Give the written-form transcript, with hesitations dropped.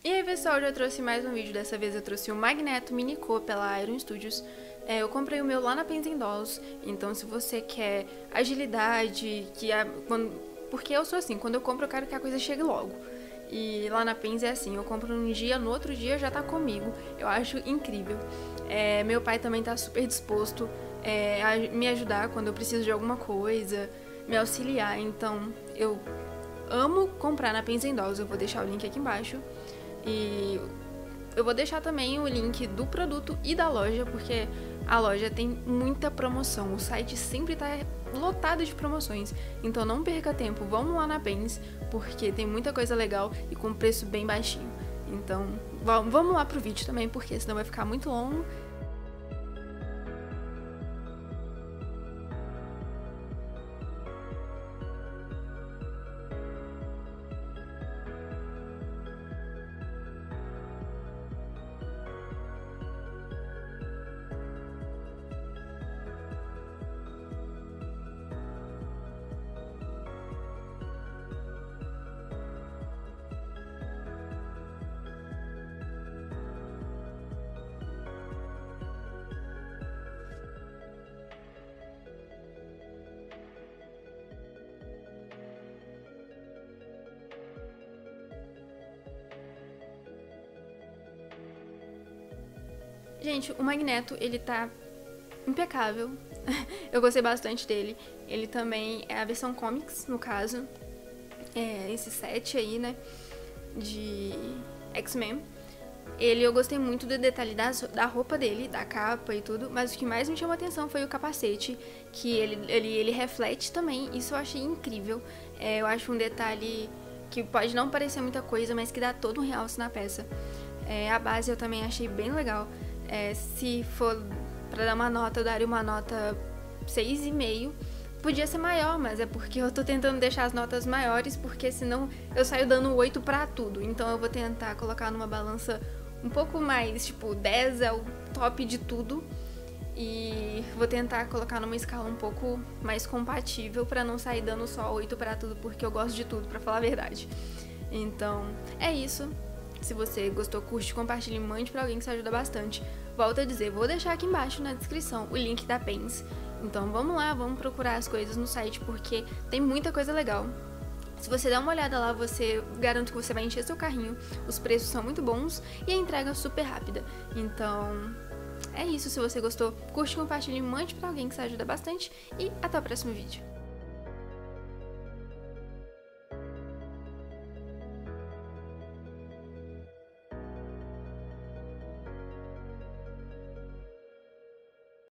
E aí pessoal, eu já trouxe mais um vídeo, dessa vez eu trouxe o Magneto Mini Co pela Iron Studios. Eu comprei o meu lá na Pens Dolls, então se você quer agilidade, porque eu sou assim, quando eu compro eu quero que a coisa chegue logo. E lá na Pens é assim, eu compro num dia, no outro dia já tá comigo, eu acho incrível. Meu pai também tá super disposto a me ajudar quando eu preciso de alguma coisa, me auxiliar, então eu amo comprar na Pens Dolls, eu vou deixar o link aqui embaixo. E eu vou deixar também o link do produto e da loja, porque a loja tem muita promoção. O site sempre tá lotado de promoções. Então não perca tempo, vamos lá na Pens, porque tem muita coisa legal e com preço bem baixinho. Então vamos lá pro vídeo também, porque senão vai ficar muito longo. Gente, o Magneto, ele tá impecável. Eu gostei bastante dele. Ele também é a versão comics, no caso. Esse set aí, né, de X-Men. Eu gostei muito do detalhe da roupa dele, da capa e tudo, mas o que mais me chamou a atenção foi o capacete, que ele reflete também, isso eu achei incrível. Eu acho um detalhe que pode não parecer muita coisa, mas que dá todo um realce na peça. A base eu também achei bem legal. Se for pra dar uma nota, eu daria uma nota 6,5. Podia ser maior, mas é porque eu tô tentando deixar as notas maiores, porque senão eu saio dando 8 pra tudo. Então eu vou tentar colocar numa balança um pouco mais, tipo, 10 é o top de tudo. E vou tentar colocar numa escala um pouco mais compatível pra não sair dando só 8 pra tudo, porque eu gosto de tudo, pra falar a verdade. Então, é isso. Se você gostou, curte, compartilhe, mande pra alguém que isso ajuda bastante. Volto a dizer, vou deixar aqui embaixo na descrição o link da Pens. Então vamos lá, vamos procurar as coisas no site, porque tem muita coisa legal. Se você der uma olhada lá, garanto que você vai encher seu carrinho, os preços são muito bons e a entrega é super rápida. Então é isso, se você gostou, curte, compartilhe, mande pra alguém que isso ajuda bastante e até o próximo vídeo.